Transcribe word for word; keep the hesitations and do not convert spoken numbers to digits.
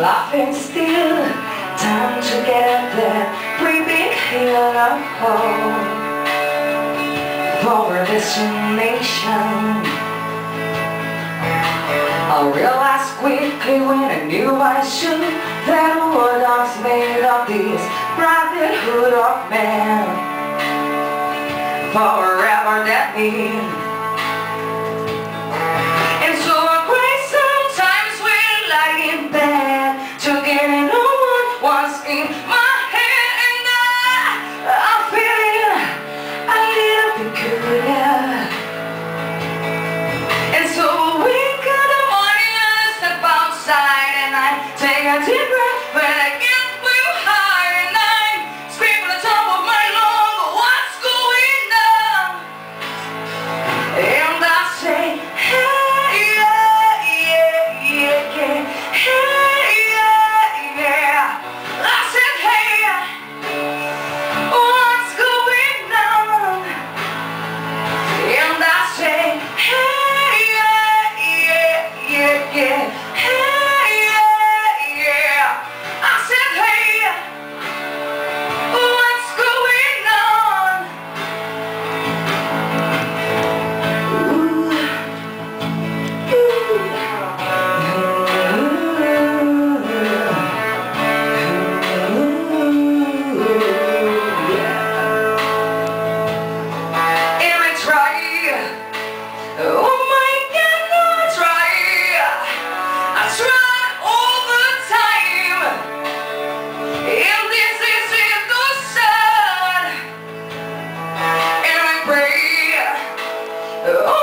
laughing still. Time to get up there, we big hill of hope for a destination. I realized quickly when I knew I should that what I was made of this brotherhood of man. Forever that means. And so I pray sometimes when I lie in bed to get no one was in my head, and I, I'm feeling a little peculiar. And so we got the morning and I step outside and I take a deep breath when I get real high and I scream at the top of my lungs, what's going on? And I say, hey, yeah, yeah, yeah, yeah, hey, yeah, yeah. I said, hey, what's going on? And I say, hey, yeah, yeah, yeah, yeah, hey, yeah, yeah. I said, hey, what's going on? Ooh, ooh, ooh, yeah. And I try, oh my God, I try, I try all the time, and this is it, the sun, and I pray, oh